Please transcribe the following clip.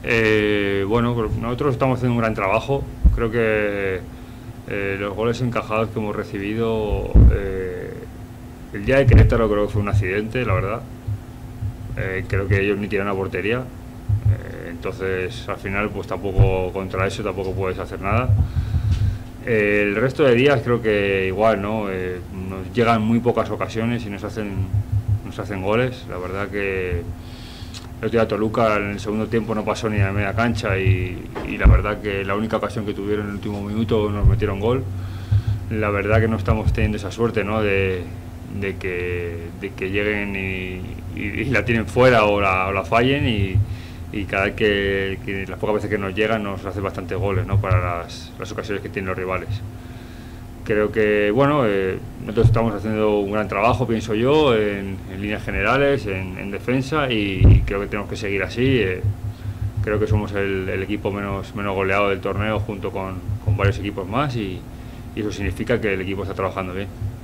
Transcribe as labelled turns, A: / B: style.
A: Bueno, nosotros estamos haciendo un gran trabajo. Creo que los goles encajados que hemos recibido, el día de Querétaro creo que fue un accidente, la verdad. Creo que ellos ni tiran a portería. Entonces, al final, pues tampoco contra eso tampoco puedes hacer nada. El resto de días creo que igual, ¿no? Nos llegan muy pocas ocasiones y nos hacen goles. La verdad que el día de Toluca en el segundo tiempo no pasó ni a media cancha y la verdad que la única ocasión que tuvieron en el último minuto nos metieron gol. La verdad que no estamos teniendo esa suerte, ¿no? de que lleguen y la tienen fuera o la fallen y cada vez que las pocas veces que nos llegan nos hacen bastantes goles, ¿no? Para las ocasiones que tienen los rivales. Creo que bueno, nosotros estamos haciendo un gran trabajo, pienso yo, en líneas generales, en defensa y creo que tenemos que seguir así. Creo que somos el equipo menos goleado del torneo junto con varios equipos más y eso significa que el equipo está trabajando bien.